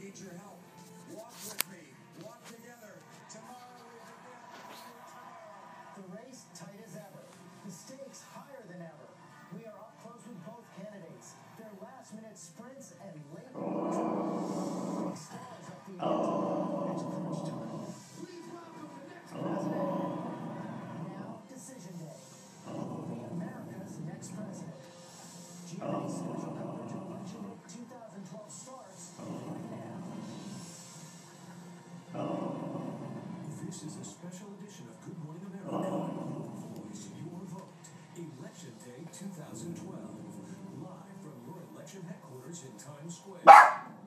need your help. Walk with me. Walk together. Tomorrow we begin. The race tight as ever. The stakes higher than ever. We are up close with both candidates. Their last-minute sprints and late big stars up the end. It's crunch time. Please welcome the next president. Now, decision day. Who will be America's next president? GMA's special coverage of Election Day 2012 starts right now. This is a special edition of Good Morning America. Your voice, your vote. Election Day 2012. Live from your election headquarters in Times Square.